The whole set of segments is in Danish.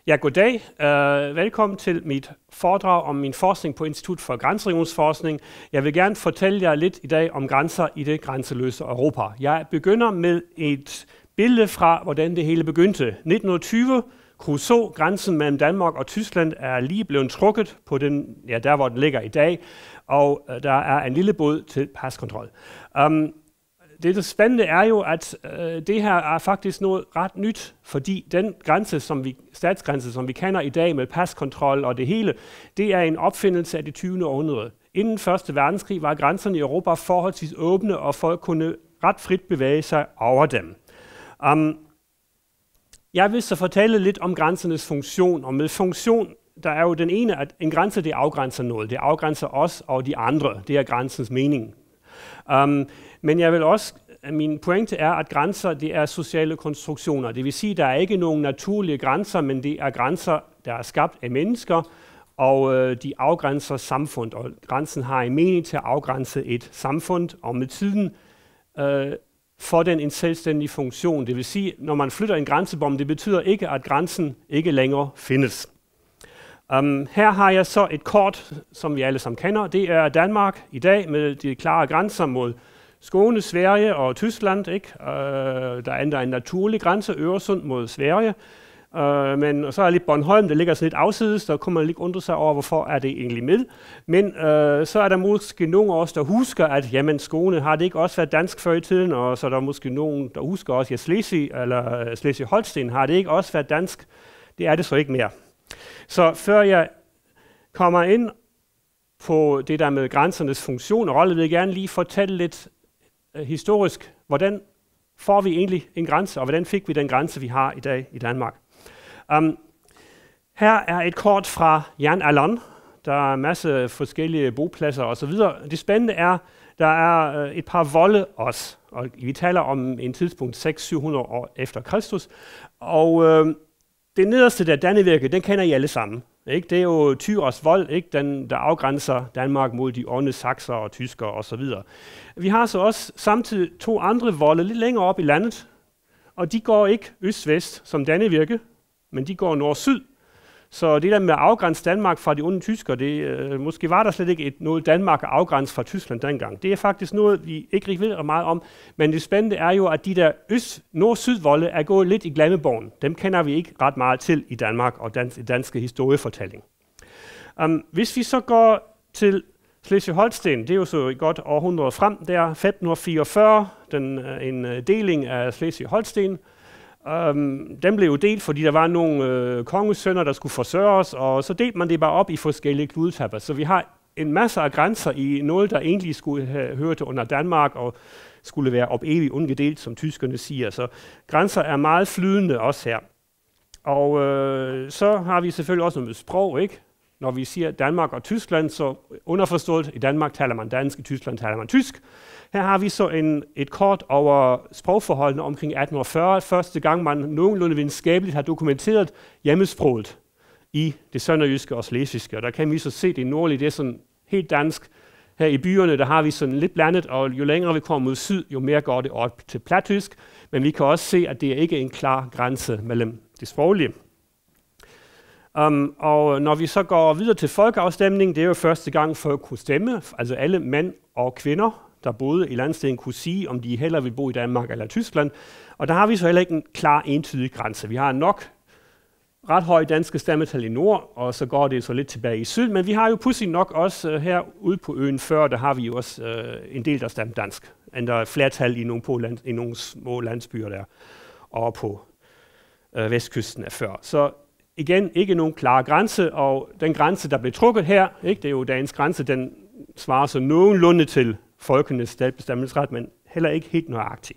Ja, goddag. Velkommen til mit foredrag om min forskning på Institut for Grænseregionsforskning. Jeg vil gerne fortælle jer lidt i dag om grænser i det grænseløse Europa. Jeg begynder med et billede fra, hvordan det hele begyndte. 1920, Kruså, grænsen mellem Danmark og Tyskland, er lige blevet trukket på den, ja, der hvor den ligger i dag, og der er en lille båd til paskontrol. Det spændende er jo, at det her er faktisk noget ret nyt, fordi den statsgrænse, som vi kender i dag med paskontrol og det hele, det er en opfindelse af det 20. århundrede. Inden 1. verdenskrig var grænserne i Europa forholdsvis åbne, og folk kunne ret frit bevæge sig over dem. Jeg vil så fortælle lidt om grænsernes funktion, og med funktion, der er jo den ene, at en grænse, det afgrænser noget. Det afgrænser os og de andre. Det er grænsens mening. Men jeg vil også, min pointe er, at grænser, det er sociale konstruktioner. Det vil sige, at der er ikke nogen naturlige grænser, men det er grænser, der er skabt af mennesker, og de afgrænser samfund. Og grænsen har en mening til at afgrænse et samfund, og med tiden får den en selvstændig funktion. Det vil sige, når man flytter en grænsebom, det betyder ikke, at grænsen ikke længere findes. Her har jeg så et kort, som vi alle sammen kender. Det er Danmark i dag med de klare grænser mod Skåne, Sverige og Tyskland. Ikke? Der er endda en naturlig grænse, Øresund mod Sverige. Men så er lidt Bornholm, der ligger sådan lidt afsides, der kunne man lige undre sig over, hvorfor er det egentlig med. Men så er der måske nogen af os, der husker, at jamen, Skåne har det ikke også været dansk før i tiden, og så er der måske nogen, der husker også, at Slesvig eller Slesvig-Holsten har det ikke også været dansk. Det er det så ikke mere. Så før jeg kommer ind på det der med grænsernes funktion og rolle, vil jeg gerne lige fortælle lidt historisk, hvordan får vi egentlig en grænse, og hvordan fik vi den grænse, vi har i dag i Danmark. Her er et kort fra jernalderen. Der er en masse forskellige bopladser osv. Det spændende er, der er et par volde også, og vi taler om en tidspunkt 600-700 år efter Kristus, og det nederste der, Dannevirke, den kender I alle sammen. Ikke? Det er jo Tyrs vold, ikke? Den, der afgrænser Danmark mod de onde sakser og tyskere osv. Vi har så også samtidig to andre volde lidt længere op i landet, og de går ikke øst-vest som Dannevirke, men de går nord-syd. Så det der med at afgrænse Danmark fra de onde tyskere, måske var der slet ikke noget Danmark at afgrænse fra Tyskland dengang. Det er faktisk noget, vi ikke rigtig ved meget om, men det spændende er jo, at de der nord-syd-volde er gået lidt i glemmebogen. Dem kender vi ikke ret meget til i Danmark og danske historiefortælling. Hvis vi så går til Slesvig-Holsten, det er jo så et godt århundrede frem, der 1544, en deling af Slesvig-Holsten. Den blev jo delt, fordi der var nogle kongesønner, der skulle forsørges, og så delte man det bare op i forskellige kludetapper. Så vi har en masse af grænser i noget, der egentlig skulle have hørt under Danmark, og skulle være op evigt ungedelt, som tyskerne siger. Så grænser er meget flydende også her. Og så har vi selvfølgelig også noget med sprog, ikke? Når vi siger Danmark og Tyskland, så underforstået, i Danmark taler man dansk, i Tyskland taler man tysk. Her har vi så et kort over sprogforholdene omkring 1840. Første gang man nogenlunde videnskabeligt har dokumenteret hjemmesproget i det sønderjyske og slesvigske. Og der kan vi så se det nordlige, det er sådan helt dansk. Her i byerne, der har vi sådan lidt blandet, og jo længere vi kommer mod syd, jo mere går det op til plattysk. Men vi kan også se, at det er ikke en klar grænse mellem det sproglige. Og når vi så går videre til folkeafstemning, det er jo første gang folk kunne stemme, altså alle mænd og kvinder, der boede i landsdelen, kunne sige, om de hellere vil bo i Danmark eller Tyskland. Og der har vi så heller ikke en klar, entydig grænse. Vi har nok ret høje danske stemmetal i nord, og så går det så lidt tilbage i syd. Men vi har jo pludselig nok også herude på øen før, der har vi jo også en del, der stemmer dansk. Endda et flertal i nogle små landsbyer der, og på vestkysten af før. Så igen, ikke nogen klar grænse, og den grænse, der blev trukket her, ikke, det er jo dagens grænse, den svarer så nogenlunde til folkenes selvbestemmelsesret, men heller ikke helt nøjagtigt.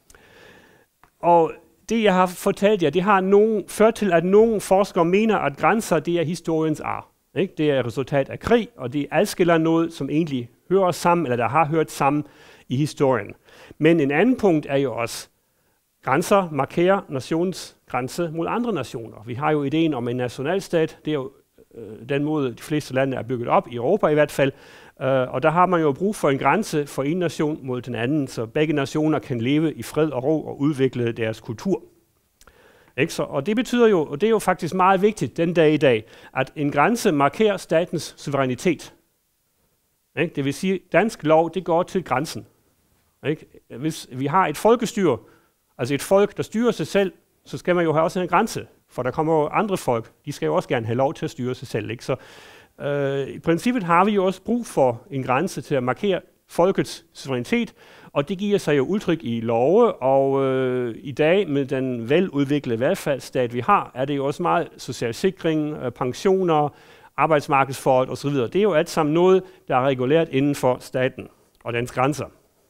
Og det, jeg har fortalt jer, det har ført til, at nogle forskere mener, at grænser, det er historiens ar. Ikke? Det er et resultat af krig, og det adskiller noget, som egentlig hører sammen, eller der har hørt sammen i historien. Men en anden punkt er jo også, grænser markerer nationsgrænse mod andre nationer. Vi har jo ideen om en nationalstat, det er jo den måde, de fleste lande er bygget op, i Europa i hvert fald, og der har man jo brug for en grænse for en nation mod den anden, så begge nationer kan leve i fred og ro og udvikle deres kultur. Ikke? Og det betyder jo, og det er jo faktisk meget vigtigt den dag i dag, at en grænse markerer statens suverænitet. Ikke? Det vil sige, at dansk lov, det går til grænsen. Ikke? Hvis vi har et folkestyre, altså et folk, der styrer sig selv, så skal man jo have også en grænse, for der kommer jo andre folk, de skal jo også gerne have lov til at styre sig selv. Ikke? Så i princippet har vi jo også brug for en grænse til at markere folkets suverænitet, og det giver sig jo udtryk i love, og i dag med den veludviklede velfærdsstat, vi har, er det jo også meget social sikring, pensioner, arbejdsmarkedsforhold osv. Det er jo alt sammen noget, der er reguleret inden for staten og dens grænser.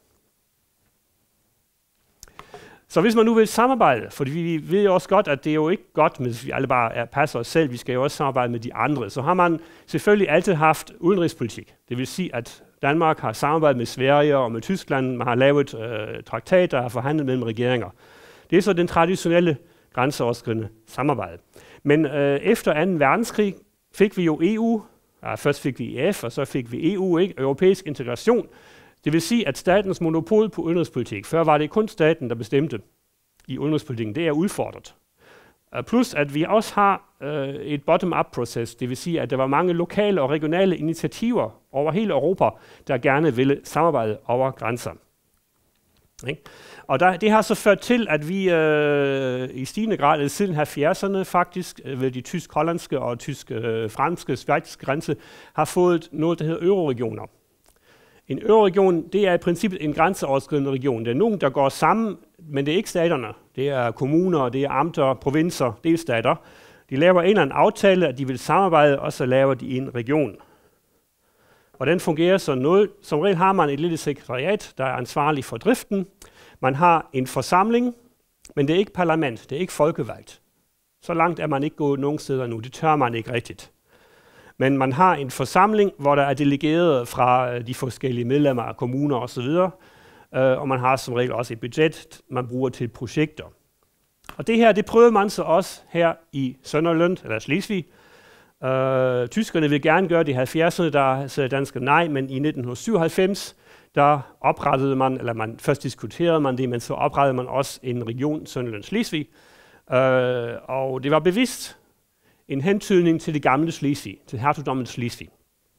Så hvis man nu vil samarbejde, for vi ved jo også godt, at det er jo ikke godt, hvis vi alle bare passer os selv, vi skal jo også samarbejde med de andre, så har man selvfølgelig altid haft udenrigspolitik. Det vil sige, at Danmark har samarbejdet med Sverige og med Tyskland, man har lavet traktater og forhandlet mellem regeringer. Det er så den traditionelle grænseoverskridende samarbejde. Men efter 2. verdenskrig fik vi jo EU, først fik vi EF, og så fik vi EU, ikke? Europæisk integration. Det vil sige, at statens monopol på udenrigspolitik, før var det kun staten, der bestemte i udenrigspolitikken, det er udfordret. Plus at vi også har et bottom-up-proces, det vil sige, at der var mange lokale og regionale initiativer over hele Europa, der gerne ville samarbejde over grænser. Ikke? Og det har så ført til, at vi i stigende grad siden 70'erne faktisk ved de tysk-hollandske og tysk-franske, schweiziske grænse har fået noget, der hedder euroregioner. En euroregion, det er i princippet en grænseoverskridende region. Det er nogen, der går sammen, men det er ikke staterne. Det er kommuner, det er amter, provinser, delstater. De laver en eller anden aftale, at de vil samarbejde, og så laver de en region. Hvordan fungerer så noget? Som regel har man et lille sekretariat, der er ansvarlig for driften. Man har en forsamling, men det er ikke parlament, det er ikke folkevalgt. Så langt er man ikke gået nogen steder nu, det tør man ikke rigtigt. Men man har en forsamling, hvor der er delegeret fra de forskellige medlemmer af kommuner osv., og man har som regel også et budget, man bruger til projekter. Og det her, det prøvede man så også her i Sønderjylland, eller Slesvig. Tyskerne ville gerne gøre det i 70'erne, der sagde danskerne nej, men i 1997, der oprettede man, eller først diskuterede man det, men så oprettede man også en region, Sønderjylland-Slesvig, og det var bevidst en hentydning til det gamle Slesvig, til hertugdommen Slesvig.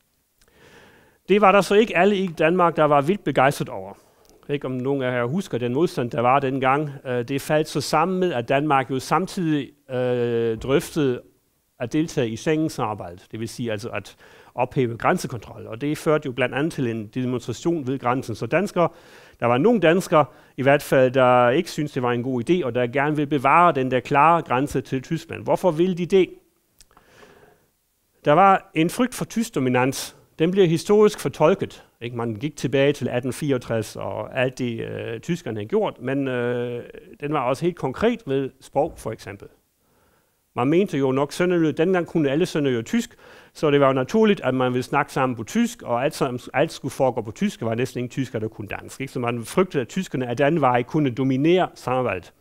Det var der så ikke alle i Danmark, der var vildt begejstret over. Ikke om nogen af jer husker den modstand, der var dengang. Det faldt så sammen med, at Danmark jo samtidig drøftede at deltage i Schengen-samarbejdet. Det vil sige altså at ophæve grænsekontrol. Og det førte jo blandt andet til en demonstration ved grænsen. Så der var nogle danskere i hvert fald, der ikke syntes, det var en god idé, og der gerne vil bevare den der klare grænse til Tyskland. Hvorfor ville de det? Der var en frygt for tysk dominans. Den bliver historisk fortolket. Ikke? Man gik tilbage til 1864 og alt det, tyskerne havde gjort, men den var også helt konkret ved sprog, for eksempel. Man mente jo nok sønderjyde, dengang kunne alle sønderjyde tysk, så det var jo naturligt, at man ville snakke sammen på tysk, og alt skulle foregå på tysk, var næsten ingen tysker, der kunne dansk. Ikke? Så man frygtede, at tyskerne af den vej kunne dominere samarbejdet.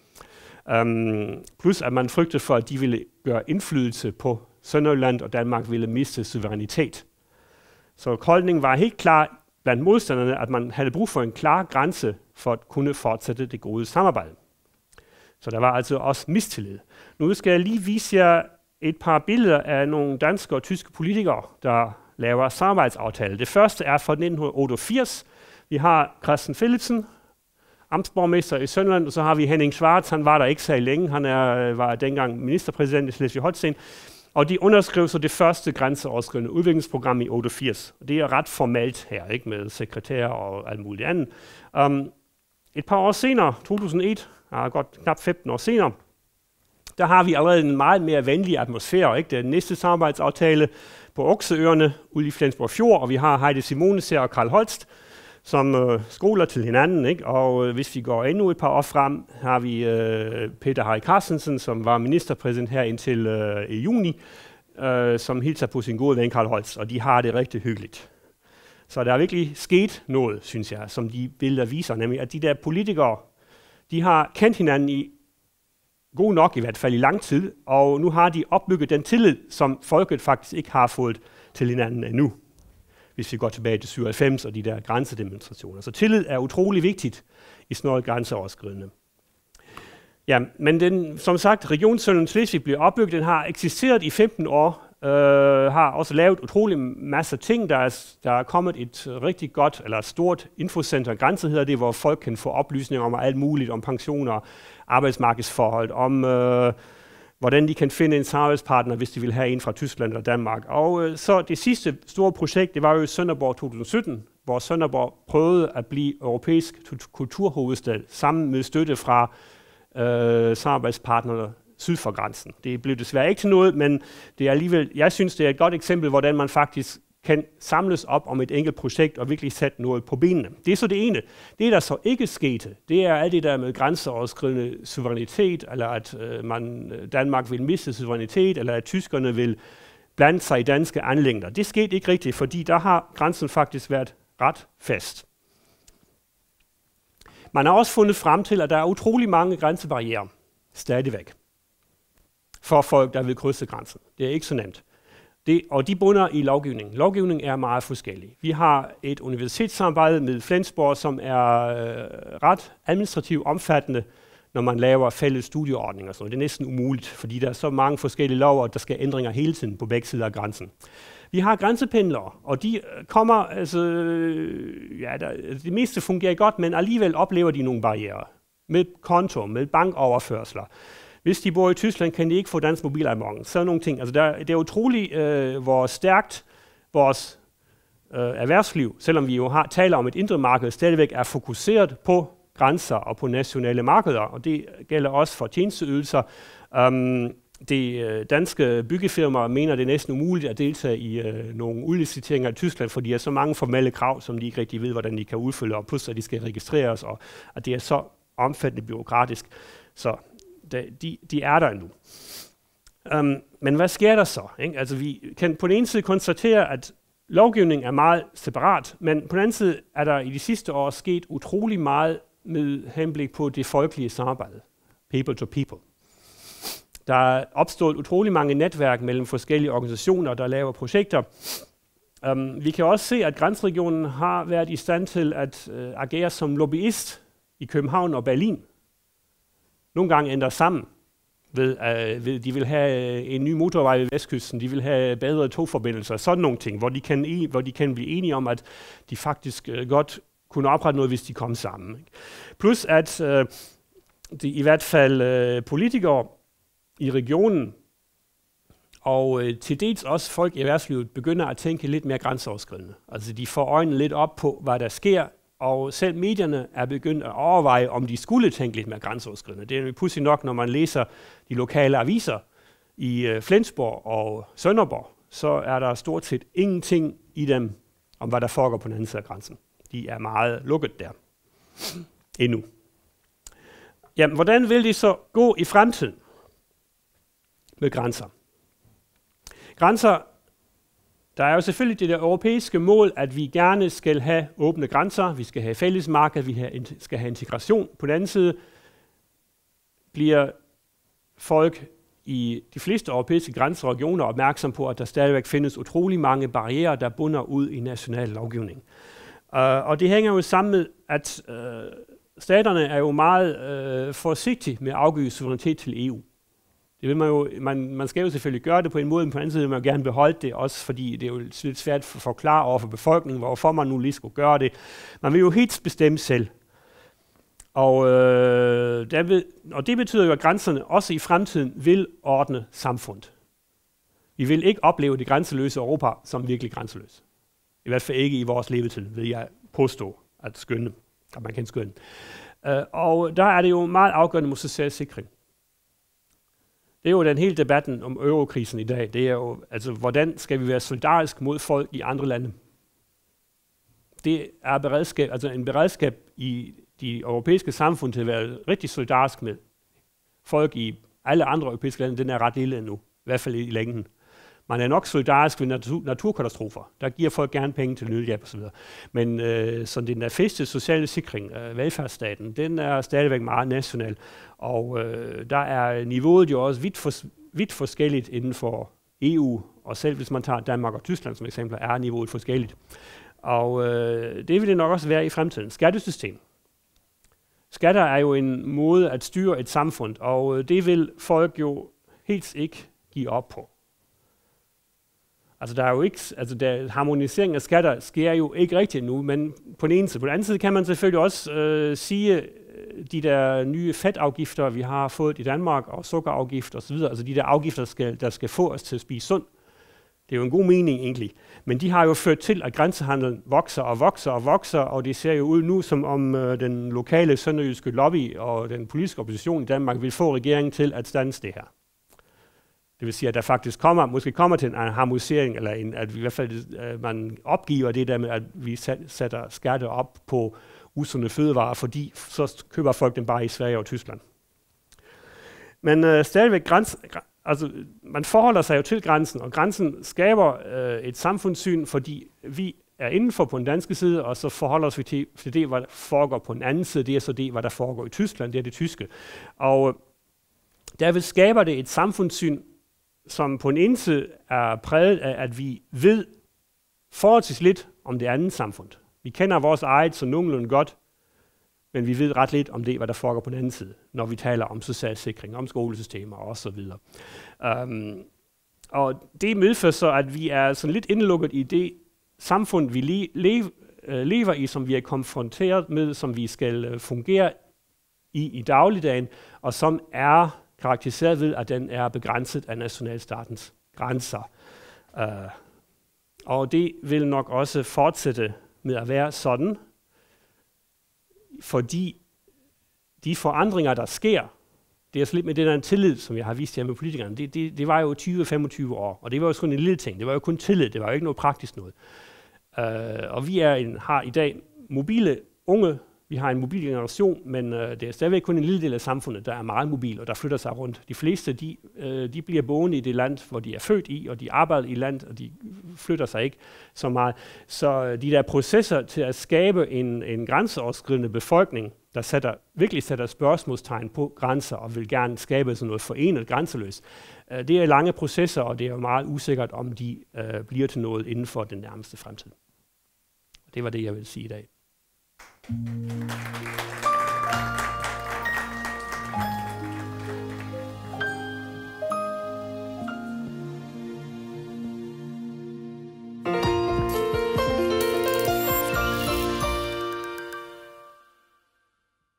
Plus at man frygtede for, at de ville gøre indflydelse på Sønderjylland, og Danmark ville miste suverænitet. Så holdningen var helt klar blandt modstanderne, at man havde brug for en klar grænse for at kunne fortsætte det gode samarbejde. Så der var altså også mistillid. Nu skal jeg lige vise jer et par billeder af nogle danske og tyske politikere, der laver samarbejdsaftaler. Det første er fra 1988. Vi har Christian Philipsen, amtsborgmester i Sønderjylland, og så har vi Henning Schwarz, han var der ikke så længe, han var dengang ministerpræsident i Slesvig-Holsten, og de underskrev så det første grænseoverskridende udviklingsprogram i 88. Det er ret formelt her, ikke, med sekretær og alt muligt andet. Et par år senere, 2001, godt knap 15 år senere, der har vi allerede en meget mere venlig atmosfære. Ikke? Det er den næste samarbejdsaftale på Okseøerne ude i Flensborg Fjord, og vi har Heidi Simoneser og Karl Holst, som skoler til hinanden. Ikke? Og hvis vi går endnu et par år frem, har vi Peter Harry Carstensen, som var ministerpræsident her indtil i juni, som hilser på sin gode ven Karl Holst, og de har det rigtig hyggeligt. Så der er virkelig sket noget, synes jeg, som de billeder viser, nemlig at de der politikere, de har kendt hinanden i god nok i hvert fald i lang tid, og nu har de opbygget den tillid, som folket faktisk ikke har fået til hinanden endnu, hvis vi går tilbage til 97 og de der grænsedemonstrationer. Så tillid er utrolig vigtigt i sådan noget grænseoverskridende. Ja, men som sagt, Region Slesvig blev opbygget. Den har eksisteret i 15 år. Har også lavet utrolig masse ting. Der er kommet et rigtig godt, eller stort infocenter, Grænse hedder det, hvor folk kan få oplysninger om alt muligt, om pensioner, arbejdsmarkedsforhold, om hvordan de kan finde en samarbejdspartner, hvis de vil have en fra Tyskland eller Danmark. Og så det sidste store projekt, det var jo i Sønderborg 2017, hvor Sønderborg prøvede at blive europæisk kulturhovedstad, sammen med støtte fra samarbejdspartnere syd for grænsen. Det blev desværre ikke til noget, men det er alligevel, jeg synes, det er et godt eksempel, hvordan man faktisk kan samles op om et enkelt projekt og virkelig sætte noget på benene. Det er så det ene. Det, der så ikke skete, det er alt det der med grænseoverskridende suverænitet, eller at Danmark vil miste suverænitet, eller at tyskerne vil blande sig i danske anliggender. Det skete ikke rigtigt, fordi der har grænsen faktisk været ret fast. Man har også fundet frem til, at der er utrolig mange grænsebarrierer stadigvæk for folk, der vil krydse grænsen. Det er ikke så nemt. Og de bunder i lovgivningen. Lovgivningen er meget forskellig. Vi har et universitetssamarbejde med Flensborg, som er ret administrativt omfattende, når man laver fælles studieordninger. Så det er næsten umuligt, fordi der er så mange forskellige lov, og der skal ændringer hele tiden på begge sider af grænsen. Vi har grænsependlere, og de kommer, altså, det meste fungerer godt, men alligevel oplever de nogle barrierer. Med konto, med bankoverførsler. Hvis de bor i Tyskland, kan de ikke få dansk mobilabonnement. Sådan nogle ting. Altså det er utroligt, hvor stærkt vores erhvervsliv, selvom vi jo taler om et indre marked, stadigvæk er fokuseret på grænser og på nationale markeder, og det gælder også for tjenesteydelser. De danske byggefirmaer mener, det er næsten umuligt at deltage i nogle udliciteringer i Tyskland, fordi der er så mange formelle krav, som de ikke rigtig ved, hvordan de kan udfylde, og pludselig at de skal registreres, og at det er så omfattende bureaukratisk. Så de er der endnu. Men hvad sker der så? Ikke? Altså, vi kan på den ene side konstatere, at lovgivningen er meget separat, men på den anden side er der i de sidste år sket utrolig meget med henblik på det folkelige samarbejde. People to people. Der er opstået utrolig mange netværk mellem forskellige organisationer, der laver projekter. Vi kan også se, at grænseregionen har været i stand til at agere som lobbyist i København og Berlin. Nogle gange ændrer sammen ved de vil have en ny motorvej ved Vestkysten, de vil have bedre togforbindelser, sådan nogle ting, hvor de kan blive enige om, at de faktisk godt kunne oprette noget, hvis de kom sammen. Ikke? Plus at de i hvert fald politikere i regionen og til dels også folk i erhvervslivet begynder at tænke lidt mere grænseoverskridende. Altså de får øjnene lidt op på, hvad der sker, og selv medierne er begyndt at overveje, om de skulle tænke lidt mere grænseoverskridende. Det er jo pudsigt nok, når man læser de lokale aviser i Flensborg og Sønderborg, så er der stort set ingenting i dem om, hvad der foregår på den anden side af grænsen. De er meget lukket der endnu. Jamen, hvordan vil det så gå i fremtiden med grænser? Grænser, der er jo selvfølgelig det der europæiske mål, at vi gerne skal have åbne grænser, vi skal have fællesmarked, vi skal have integration. På den anden side bliver folk i de fleste europæiske grænseregioner opmærksom på, at der stadigvæk findes utrolig mange barrierer, der bunder ud i national lovgivning. Og det hænger jo sammen med, at staterne er jo meget forsigtige med at afgive suverænitet til EU. Det vil man jo, man skal jo selvfølgelig gøre det på en måde, men på den anden side vil man gerne beholde det, også fordi det er jo lidt svært at forklare over for befolkningen, hvorfor man nu lige skulle gøre det. Man vil jo helt bestemme selv. Og det betyder jo, at grænserne også i fremtiden vil ordne samfundet. Vi vil ikke opleve det grænseløse Europa som virkelig grænseløst. I hvert fald ikke i vores levetid, vil jeg påstå, at man kan skønne. Og der er det jo meget afgørende med social sikring. Det er jo den hele debatten om eurokrisen i dag. Det er jo, altså, hvordan skal vi være solidarisk mod folk i andre lande? Det er beredskab, altså en beredskab i de europæiske samfund til at være rigtig solidarisk med folk i alle andre europæiske lande. Den er ret lille endnu, i hvert fald i længden. Man er nok solidarisk ved naturkatastrofer. Der giver folk gerne penge til nødhjælp osv. Men så den der feste sociale sikring, velfærdsstaten, den er stadigvæk meget national. Og der er niveauet jo også vidt forskelligt inden for EU. Og selv hvis man tager Danmark og Tyskland som eksempler, er niveauet forskelligt. Og det vil det nok også være i fremtiden. Skattesystem. Skatter er jo en måde at styre et samfund, og det vil folk jo helt ikke give op på. Altså der er jo ikke, harmonisering af skatter sker jo ikke rigtigt nu, men på den ene side. På den anden side kan man selvfølgelig også sige, de der nye fedtafgifter, vi har fået i Danmark, og sukkerafgifter osv., altså de der afgifter, der skal få os til at spise sundt. Det er jo en god mening egentlig, men de har jo ført til, at grænsehandlen vokser og vokser og vokser, og det ser jo ud nu, som om den lokale sønderjyske lobby og den politiske opposition i Danmark vil få regeringen til at standse det her. Det vil sige, at der faktisk måske kommer til en harmonisering, eller at i hvert fald man opgiver det der med, at vi sætter skatter op på usunde fødevarer, fordi så køber folk dem bare i Sverige og Tyskland. Men stadigvæk man forholder sig jo til grænsen, og grænsen skaber et samfundssyn, fordi vi er indenfor på den danske side, og så forholder os vi til det, hvad der foregår på den anden side. Det er så det, hvad der foregår i Tyskland, det er det tyske. Og derved skaber det et samfundssyn, som på den ene side er præget af, at vi ved forholdsvis lidt om det andet samfund. Vi kender vores eget så nogenlunde godt, men vi ved ret lidt om det, hvad der foregår på den anden side, når vi taler om socialsikring, om skolesystemer osv. Og det medfører så, at vi er sådan lidt indelukket i det samfund, vi lever i, som vi er konfronteret med, som vi skal fungere i dagligdagen, og som er karakteriseret ved, at den er begrænset af nationalstatens grænser. Og det vil nok også fortsætte med at være sådan, fordi de forandringer, der sker, det er så lidt med den der tillid, som jeg har vist her med politikerne, det var jo 20-25 år, og det var jo sådan en lille ting, det var jo kun tillid, det var jo ikke noget praktisk noget. Og vi har i dag mobile unge, vi har en mobil generation, men det er stadigvæk kun en lille del af samfundet, der er meget mobil, og der flytter sig rundt. De fleste, de bliver boende i det land, hvor de er født i, og de arbejder i landet, og de flytter sig ikke så meget. Så de der processer til at skabe en grænseoverskridende befolkning, der virkelig sætter spørgsmålstegn på grænser, og vil gerne skabe sådan noget forenet grænseløst, det er lange processer, og det er jo meget usikkert, om de bliver til noget inden for den nærmeste fremtid. Det var det, jeg vil sige i dag.